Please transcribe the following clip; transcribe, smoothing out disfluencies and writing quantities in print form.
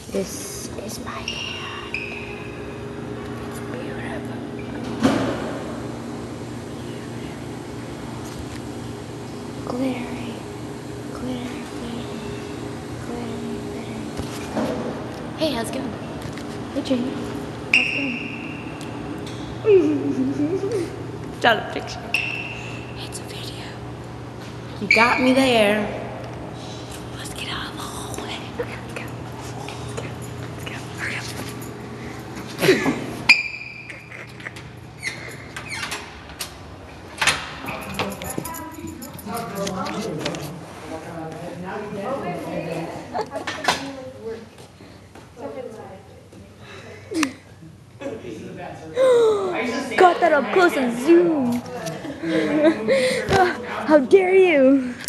This is my hand. It's beautiful. Glittery, glittery, glittery, glittery, glittery. Hey, how's it going? Hey, Jamie. How's it going? It's not a picture. It's a video. You got me there. Let's get out of the hallway. Okay, let's go. Let's go. Hurry up. Got that up close and zoom. How dare you?